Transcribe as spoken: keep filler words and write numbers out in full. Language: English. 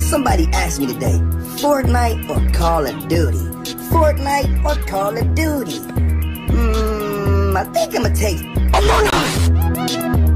Somebody asked me today, Fortnite or Call of Duty? Fortnite or Call of Duty? Hmm, I think I'm gonna take Among Us.